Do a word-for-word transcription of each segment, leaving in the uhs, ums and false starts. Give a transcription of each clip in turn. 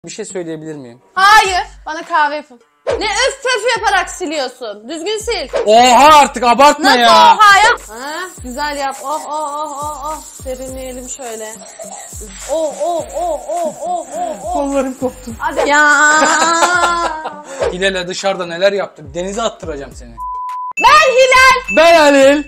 Bir şey söyleyebilir miyim? Hayır. Bana kahve yapın. Ne öf pöf yaparak siliyorsun? Düzgün sil. Oha artık abartma Nasıl ya. oha yap? Ha, güzel yap. Oh oh oh oh oh. Serinleyelim şöyle. Oh oh oh oh oh oh oh. Kollarım koptu. Hadi. Ya. Hilal'e dışarıda neler yaptık? Denize attıracağım seni. Ben Hilal. Ben Halil.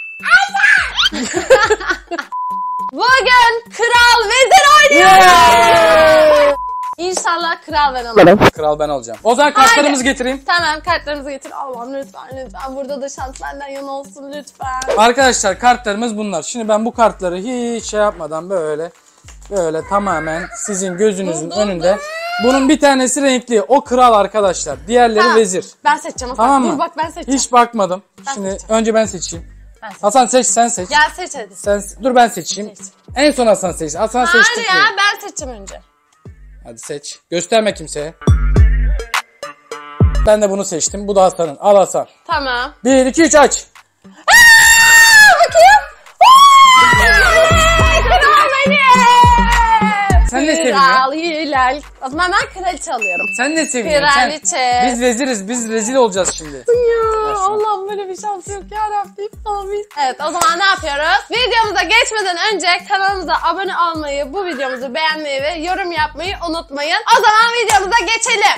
Bugün kral vezir oynuyoruz. Yeah! İnşallah kral ben alırım. Kral ben olacağım. O zaman kartlarımızı getireyim. Tamam, kartlarımızı getir. Allah'ım lütfen lütfen. Burada da şans benden yana olsun lütfen. Arkadaşlar kartlarımız bunlar. Şimdi ben bu kartları hiç şey yapmadan böyle böyle tamamen sizin gözünüzün Dur, dur, önünde. dur. Bunun bir tanesi renkli. O kral arkadaşlar. Diğerleri Tamam. vezir. Ben seçeceğim. Tamam mı? Dur bak ben seçeceğim. Hiç bakmadım. Ben Şimdi seçeceğim. önce ben seçeyim. Ben seçeceğim. Hasan seç, sen seç. Gel seç hadi. Sen dur ben seçeyim. Seç. En son Hasan seç. Hasan Hayır seçtik ya mi? ben seçeceğim önce. Hadi seç. Gösterme kimseye. Ben de bunu seçtim. Bu da Hasan'ın. Al Hasan. Tamam. Bir, iki, üç aç. Aa, bakayım. Kral benim. Sen ne seviyorsun? Kral Hilal. O zaman ben kraliçe alıyorum. Sen ne seviyorsun? Sen- Kraliçe. Biz veziriz. Biz rezil olacağız şimdi. Ya Allah'ım böyle bir şans yok ya Rabbim. Amin. Evet o zaman ne yapıyoruz? Videomuza geçmeden önce kanalımıza abone olmayı, bu videomuzu beğenmeyi ve yorum yapmayı unutmayın. O zaman videomuza geçelim.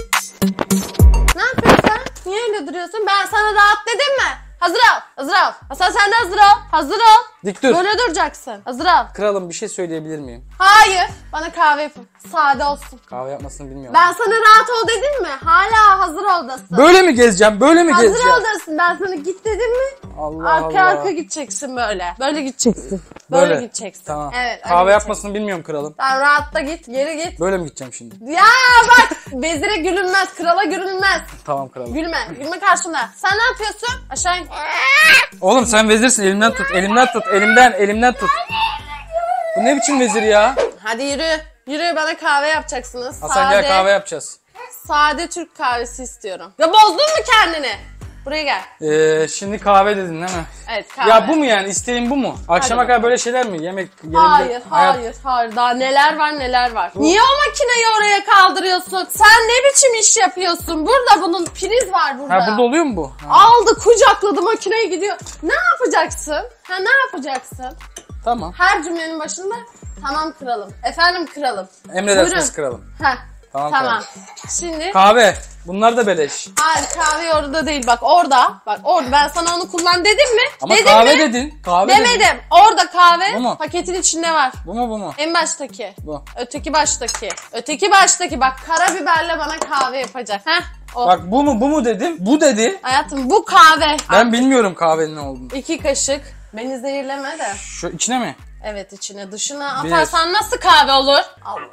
Ne yapıyorsun sen? Niye öyle duruyorsun? Ben sana rahat dedim mi? Hazır ol. Hazır ol. Hasan sen de hazır ol. Hazır ol. Dik dur. Böyle duracaksın. Hazır ol. Kralım bir şey söyleyebilir miyim? Hayır. Bana kahve yapın. Sade olsun. Kahve yapmasını bilmiyorum. Ben sana rahat ol dedim mi? Hala hazır oldasın. Böyle mi gezeceğim? Böyle mi Hazır gezeceğim? oldasın. Ben sana git dedim mi? Allah Arka Allah. arka gideceksin böyle. Böyle gideceksin. Böyle, Böyle. gideceksin. Tamam. Evet. öyle Kahve gideceksin. yapmasını bilmiyorum kralım. Sen rahat da git. Geri git. Böyle mi gideceğim şimdi? Ya bak. Vezire gülünmez. Krala gülünmez. Tamam kralım. Gülme. Gülme karşımda. Sen ne yapıyorsun? Aşağı in. Oğlum sen vezirsin. Elimden tut. Elimden tut. Elimden. Elimden tut. Bu ne biçim vezir ya? Hadi yürü. Yürü bana kahve yapacaksınız. Hasan gel kahve yapacağız. Sade Türk kahvesi istiyorum. Ya bozdun mu kendini? Buraya gel. Ee, şimdi kahve dedin değil mi? Evet kahve. Ya bu mu yani? İsteğin bu mu? Akşama Hadi kadar böyle şeyler mi? Yemek gelince... Hayır, hayat- hayır, hayır. Daha neler var, neler var. Niye o makineyi oraya kaldırıyorsun? Sen ne biçim iş yapıyorsun? Burada bunun priz var burada. Ha burada oluyor mu bu? Ha. Aldı, kucakladı, makineye gidiyor. Ne yapacaksın? Ha ne yapacaksın? Tamam. Her cümlenin başında tamam kralım. Efendim kralım. Emredersiniz Buyurun. kralım. Heh. Tamam, Tamam. Şimdi Kahve. Bunlar da beleş. hayır kahve orada değil bak orada. Bak orada ben sana onu kullan dedim mi? Ama dedim kahve mi? dedin. Kahve dedin. Demedim. Orada kahve Bu mu? paketin içinde var. Bu mu bu mu? En baştaki. Bu. Öteki baştaki. Öteki baştaki. Bak karabiberle bana kahve yapacak. Heh o. Bak bu mu bu mu dedim. Bu dedi. Hayatım bu kahve. Ben bilmiyorum kahvenin ne olduğunu. İki kaşık. Beni zehirleme de. Şu içine mi? Evet içine dışına Bir. atarsan nasıl kahve olur? Allah.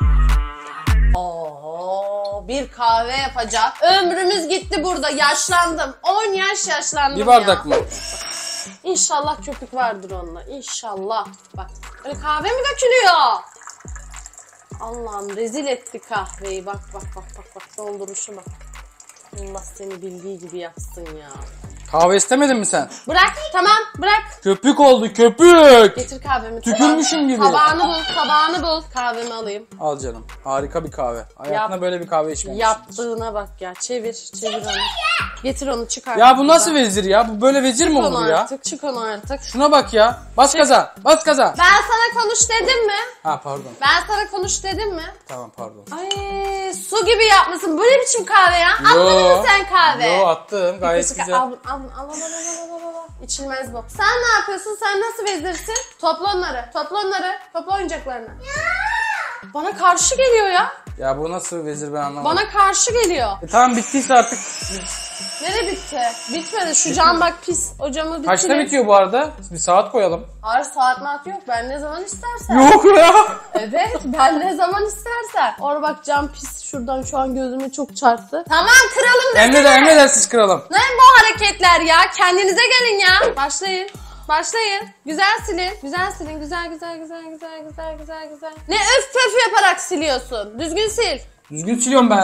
Oho bir kahve yapacak. Ömrümüz gitti burada. Yaşlandım. on yaş yaşlandım Bir bardak ya. mı? İnşallah köpük vardır onunla. İnşallah. Bak öyle kahve mi dökülüyor? Allah'ım rezil etti kahveyi. Bak bak bak bak bak dolduruşu bak. Allah seni bildiği gibi yapsın ya. Kahve istemedin mi sen? Bırak tamam bırak. Köpük oldu köpük. Getir kahvemi. Tükürmüşüm gibi. Tabağını bul tabağını bul. Kahvemi alayım. Al canım. Harika bir kahve. Hayatında Yap. böyle bir kahve içmemişsin. Yaptığına bak ya. Çevir çevir onu. Getir onu çıkar. Ya bu nasıl vezir ya? Bu böyle vezir mi Çık olur onu ya? artık. Çık onu artık. Şuna bak ya. Bas gaza. Bas gaza. Ben sana konuş dedim mi? Ha pardon. Ben sana konuş dedim mi? Tamam pardon. Ay su gibi yapmışsın. Bu ne biçim kahve ya? Anladın mı sen kahve? Yo attım gayet Kaşık- güzel. Al, al, al, al, al, al, al, al. İçilmez bu. Sen ne yapıyorsun? Sen nasıl vezirsin? Topla onları. Topla onları. Topla oyuncaklarını. Bana karşı geliyor ya. Ya bu nasıl vezir ben anlamadım. Bana karşı geliyor. E, tamam bittiyse artık. Nereye bitti? Bitmedi. Şu cam bak pis. O camı bitirin. Kaçta bitiyor bu arada? Bir saat koyalım. Hayır saat mat yok. Ben ne zaman istersen. Yok ya. Evet ben ne zaman istersen. Orada bak cam pis. Şuradan şu an gözüme çok çarptı. Tamam kralım desene. Emreder, emredersiniz kralım. Ne bu hareketler ya? Kendinize gelin ya. Başlayın. Başlayın. Güzel silin. Güzel silin. Güzel güzel güzel güzel güzel güzel güzel. Ne öf pöf yaparak siliyorsun? Düzgün sil. Düzgün siliyorum be.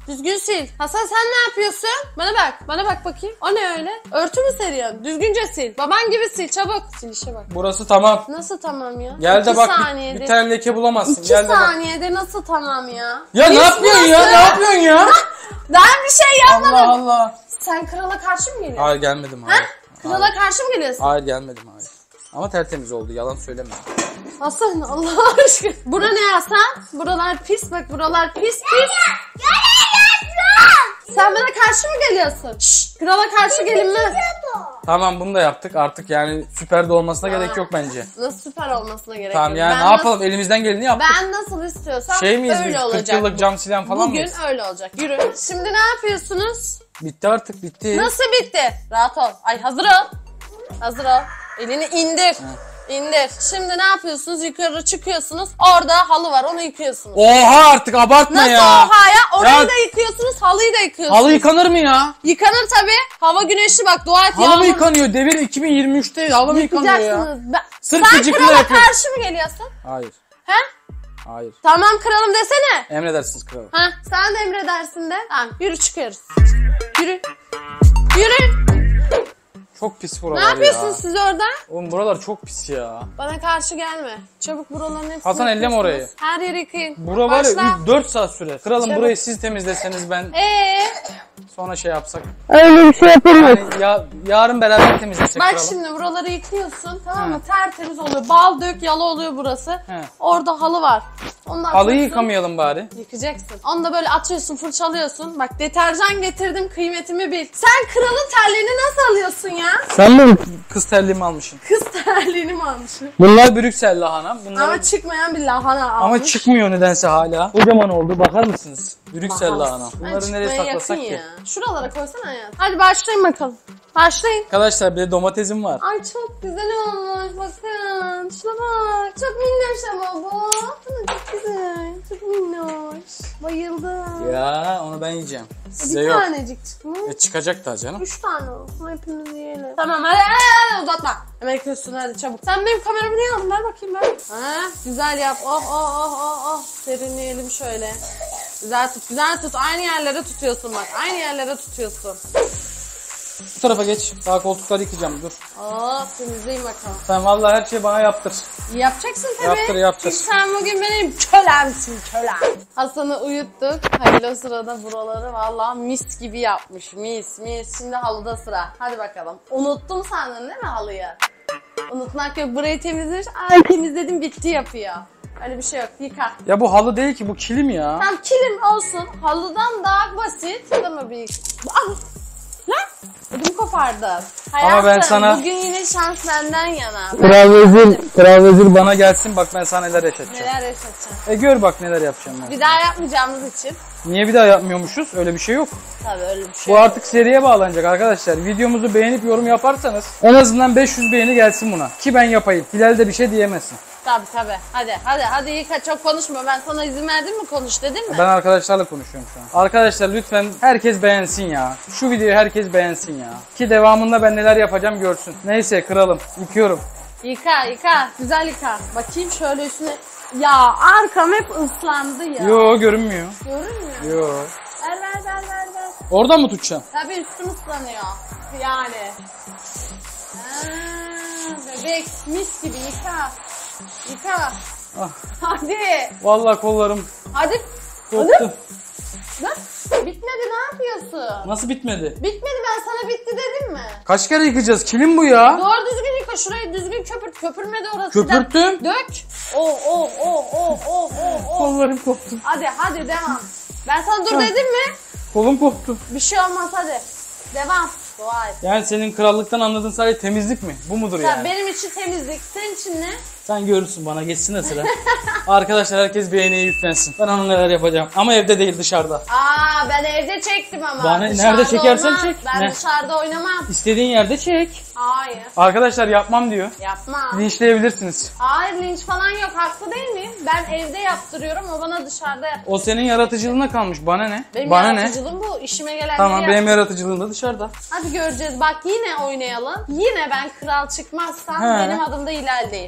Düzgün sil. Hasan sen ne yapıyorsun? Bana bak. Bana bak bakayım. O ne öyle? Örtü mü seriyorsun? Düzgünce sil. Baban gibi sil. Çabuk. Sil işe bak. Burası tamam. Nasıl tamam ya? Gel de İki bak bir, saniyede. bir tane leke bulamazsın. İki Gel de bak. saniyede nasıl tamam ya? Ya ne Biz yapıyorsun ya? burası- Ne yapıyorsun ya? Ben bir şey yapmadım. Allah Allah. Sen krala karşı mı geliyorsun? Hayır gelmedim Ha? hayır. Krala Hayır. karşı mı geliyorsun? Hayır gelmedim hayır. Ama tertemiz oldu yalan söyleme. Hasan Allah aşkına. Bura ne Hasan? Buralar pis bak buralar pis pis. Sen bana karşı mı geliyorsun? Şşş, krala karşı gelinmez. Tamam bunu da yaptık artık yani süper de olmasına gerek yok bence. Nasıl süper olmasına gerek Tamam yok. yani Ben ne nasıl- yapalım elimizden geleni yaptık. Ben nasıl istiyorsam Şey miyiz biz öyle kırk olacak. yıllık bu. cam silen falan Bugün mıyız? öyle olacak. Yürü. Şimdi ne yapıyorsunuz? Bitti artık bitti. Nasıl bitti? Rahat ol. Ay hazır ol. Hazır ol. Elini indir. İndir. Şimdi ne yapıyorsunuz? Yukarı çıkıyorsunuz. Orada halı var. Onu yıkıyorsunuz. Oha artık abartma Nasıl ya. oha ya? Orayı Ya- da yıkıyorsunuz. Halıyı da yıkıyorsunuz. Halı yıkanır mı ya? Yıkanır tabii. Hava güneşli bak. Dua et Halı mı yağmur. yıkanıyor? Devir iki bin yirmi üçte halı mı yıkanıyor ya? Yıkacaksınız. Ben- Sırf Sen gıcıklığı krala yapıyor. karşı mı geliyorsun? Hayır. He? Hayır. Tamam kralım desene. Emredersiniz kralım. Ha, sen de emredersin de. Tamam yürü çıkıyoruz. Yürü. Yürü. Çok pis Ne buralar ya. yapıyorsunuz siz orada? Oğlum buralar çok pis ya. Bana karşı gelme. Çabuk buraların hepsini Hasan, elleme yıkıyorsunuz. orayı. Her yeri yıkayın. Bura var Başla. ya dört saat süre. Kralım Çabuk. burayı siz temizleseniz ben Ee, sonra şey yapsak. öyle bir şey yapamayız. Yani ya, yarın beraber temizlesek Bak kralım. şimdi buraları yıkıyorsun tamam mı? Tertemiz oluyor. Bal dök yalı oluyor burası. He. Orada halı var. Onu da Halıyı atıyorsun, yıkamayalım bari. Yıkacaksın. Onu da böyle atıyorsun, fırçalıyorsun. Bak deterjan getirdim, kıymetimi bil. Sen kralın terliğini nasıl alıyorsun ya? Sen mi kız terliğimi almışsın? Kız terliğini mi almışsın? Bunlar Brüksel lahana. Bunlar Ama çıkmayan bir lahana almış. ama çıkmıyor nedense hala. Kocaman oldu bakar mısınız? Brüksel Bakarız. lahana. Ben Bunları nereye çıkmaya saklasak yakın ki? ya. Şuralara koysana hayatım. Hadi başlayın bakalım. Başlayın. Arkadaşlar bir de domatesim var. Ay çok güzel olmuş bakın. Şuna bak. Çok minnoş ama bu. Çok güzel. Çok minnoş. Bayıldım. Ya onu ben yiyeceğim. Size Bir yok. tanecik çıkmış. E, çıkacak da canım. Üç tane olsun hepimiz yiyelim. Tamam hadi, hadi, hadi uzatma. Hemen yıkıyorsun hadi çabuk. Sen benim kameramı niye aldın? Ver bakayım ben. Ha, güzel yap. Oh oh oh oh oh. Serinleyelim şöyle. Güzel tut güzel tut. Aynı yerlere tutuyorsun bak. Aynı yerlere tutuyorsun. Bu tarafa geç. Daha koltukları yıkayacağım dur. Oh temizleyin bakalım. Sen vallahi her şeyi bana yaptır. Yapacaksın tabii. Yaptır, yaptır. Çünkü sen bugün benim kölemsin kölem. Hasan'ı uyuttuk. Halil o sırada buraları vallahi mis gibi yapmış. Mis mis. Şimdi halıda sıra. Hadi bakalım. Unuttum sandın değil mi halıyı? Unutmak yok. Burayı temizlemiş. Ay temizledim bitti yapıyor. Öyle bir şey yok. Yıka. Ya bu halı değil ki bu kilim ya. Tam kilim olsun. Halıdan daha basit. Ama büyük. Ah! Lan! Ödüm kopardın. Hayatım, ben sana- bugün yine şans benden yana. Kral vezir, kral vezir bana gelsin bak ben sana neler yaşatacağım. Neler yaşatacağım. E gör bak neler yapacağım ben. Bir daha yapmayacağımız için. Niye bir daha yapmıyormuşuz? Öyle bir şey yok. Tabii öyle bir şey. Bu artık seriye bağlanacak arkadaşlar. Videomuzu beğenip yorum yaparsanız en azından beş yüz beğeni gelsin buna. Ki ben yapayım. Hilal de bir şey diyemezsin. Tabii tabii. Hadi hadi hadi yıka çok konuşma. Ben sana izin verdim mi konuş dedim mi? Ben arkadaşlarla konuşuyorum şu an. Arkadaşlar lütfen herkes beğensin ya. Şu videoyu herkes beğensin ya. Ki devamında ben neler yapacağım görsün. Neyse kralım yıkıyorum. Yıka yıka. Güzel yıka. Bakayım şöyle üstüne. Ya arkam hep ıslandı ya. Yo görünmüyor. Görünmüyor. Yo. Ver ver ver ver ver. Oradan mı tutacağım? Tabii üstüm ıslanıyor. Yani. Ha, bebek mis gibi yıka. Yıka. Ah. Hadi. Vallahi kollarım Hadi. koptu. Lan bitmedi ne yapıyorsun? Nasıl bitmedi? Bitmedi ben sana bitti dedim mi? Kaç kere yıkayacağız? Kilim bu ya? Doğru düzgün yıka şurayı düzgün köpürt. Köpürmedi orası. Köpürttüm. Dök. Oh oh oh oh oh oh oh. Kollarım koptu. Hadi hadi devam. Ben sana dur dedim mi? Kolum koptu. Bir şey olmaz hadi. Devam. Dua et. Yani senin krallıktan anladığın sadece temizlik mi? Bu mudur Ya yani? benim için temizlik. Senin için ne? Sen görürsün bana geçsin de sıra. Arkadaşlar herkes beğeniye yüklensin. Ben onun neler yapacağım. Ama evde değil dışarıda. Aa ben evde çektim ama. Bana- Dışarıda nerede çekersen olmaz. çek. Ben Ne? dışarıda oynamam. İstediğin yerde çek. Hayır. Arkadaşlar yapmam diyor. Yapma. Linçleyebilirsiniz. Hayır linç falan yok. Haklı değil miyim? Ben evde yaptırıyorum. O bana dışarıda yap. O senin yaratıcılığına kalmış. Bana ne? Benim Bana ne? yaratıcılığım bu. İşime gelenleri Tamam yap. benim yaratıcılığım da dışarıda. Hadi göreceğiz. Bak yine oynayalım. Yine ben kral çıkmazsam He. benim adım da Hilal değil. İyi hadi bakalım.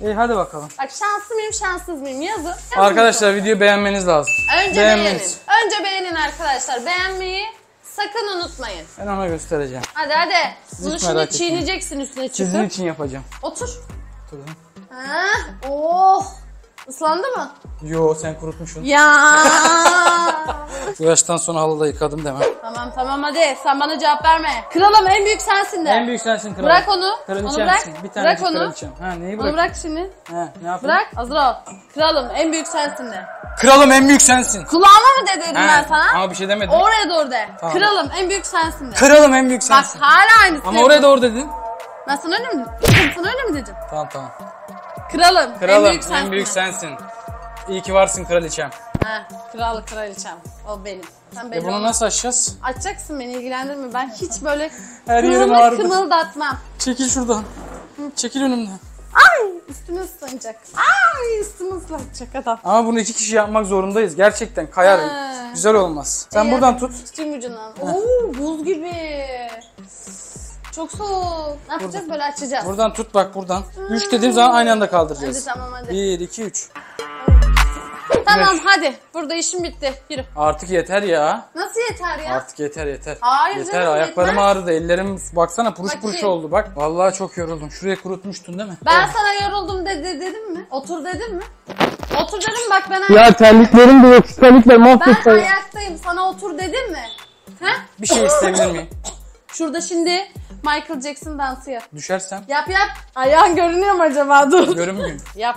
bakalım. Bak şanslı mıyım şanssız mıyım yazın. Yazın Arkadaşlar videoyu beğenmeniz lazım. Önce Beğenmeniz. beğenin. Önce beğenin arkadaşlar. Beğenmeyi sakın unutmayın. Ben ona göstereceğim. Hadi hadi. Bunu hiç şimdi merak etmeyin. çiğneyeceksin üstüne çıkıp. Sizin için yapacağım. Otur. Oturdum. Ha? Oh. Islandı mı? Yo sen kurutmuşsun. Ya. Bu yaştan sonra halıda yıkadım deme. Tamam tamam hadi. Sen bana cevap verme. Kralım en büyük sensin de. En büyük sensin kral. Bırak onu. Kraliçemsin. Onu bırak. Bir tane Bırak onu. kraliçem. Ha neyi bırak? Onu bırak şimdi. He ne yapayım? Bırak. Hazır ol. Kralım en büyük sensin de. Kralım en büyük sensin. Kulağıma mı de dedim He, ben sana? ama bir şey demedim. Oraya doğru de. Tamam. Kralım en büyük sensin de. Kralım en büyük Bak sensin. hala aynısı. Ama oraya doğru dedin. Ben sana öyle mi dedim? Sana öyle mi dedim? Tamam tamam. Kralım, Kralım en büyük sensin. en büyük sensin. İyi ki varsın kraliçem. Ha, kral kraliçem. O benim. Sen benim. E bunu nasıl açacağız? Açacaksın beni ilgilendirme. Ben hiç böyle Her yerim kımıldı ağrıdı. kımıldatmam. Çekil şuradan. Çekil önümden. Ay üstüme ıslanacak. Ay üstüme ıslanacak adam. Ama bunu iki kişi yapmak zorundayız. Gerçekten kayar. Ha. Güzel olmaz. Sen İyi, buradan tut. Tutayım ucundan. Oo buz gibi. Çok soğuk. Ne yapacağız böyle açacağız. Buradan tut bak buradan. Üç dediğim zaman aynı anda Hadi kaldıracağız. tamam hadi. Bir, iki, üç. Tamam hadi. Burada işim bitti. Yürü. Artık yeter ya. Nasıl yeter ya? Artık yeter yeter. Hayır yeter canım, ayaklarım yetmez. ağrıdı. Ellerim baksana puruş Bakayım. puruş oldu bak. Vallahi çok yoruldum. Şuraya kurutmuştun değil mi? Ben sana yoruldum dedi dedim mi? Otur dedim mi? Otur dedim bak ben ayak- Ya terliklerim de yok. Terlikler ben ayaktayım sana otur dedim mi? Ha? Bir şey isteyebilir miyim? Şurada şimdi Michael Jackson dansı yap. Düşersem Yap yap. Ayağın görünüyor mu acaba? Dur. görünmüyor. Yap.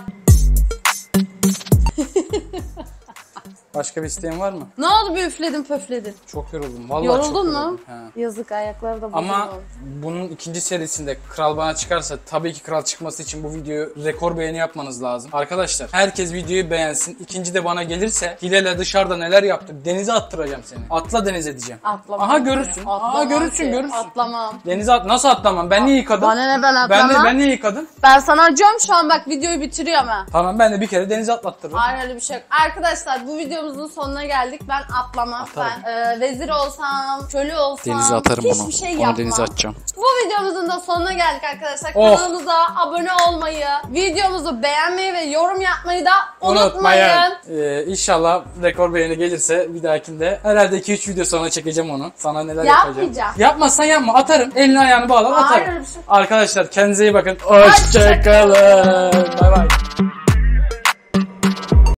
Başka bir isteğin var mı? Ne oldu bir üfledin pöfledin? Çok yoruldum. Vallahi çok Yoruldun mu? yoruldum. He. Yazık ayakları da bozuldu. Ama bunun ikinci serisinde kral bana çıkarsa tabii ki kral çıkması için bu videoyu rekor beğeni yapmanız lazım. Arkadaşlar herkes videoyu beğensin. İkinci de bana gelirse Hilal'e dışarıda neler yaptım. Denize attıracağım seni. Atla denize diyeceğim. Atlamam. Aha görürsün. Atlamam Aha görürsün ki. görürsün. Atlamam. Denize at nasıl atlamam? Ben niye yıkadım? Bana ne ben atlamam. Ben de Ben, ben niye yıkadım? sana acıyorum şu an bak videoyu bitiriyorum ha. Tamam ben de bir kere denize atlattırırım. Hayır öyle bir şey yok. Arkadaşlar bu videomuzun sonuna geldik. Ben atlamam. Atarım. Ben e, vezir olsam, köle olsam Denize atarım hiçbir onu. şey Onu yapmam. denize atacağım. Bu videomuzun da sonuna geldik arkadaşlar. Oh. Kanalımıza abone olmayı, videomuzu beğenmeyi ve yorum yapmayı da unutmayın. Unutmayın. Ee, inşallah rekor beğeni gelirse bir dahakinde herhalde iki üç video sonra çekeceğim onu. Sana neler Yapmayacağım. yapacağım. Yapmazsan yapma atarım. Elini ayağını bağlar Hayır, atarım. öyle bir şey. Arkadaşlar kendinize iyi bakın. Hoşçakalın. Bay bay.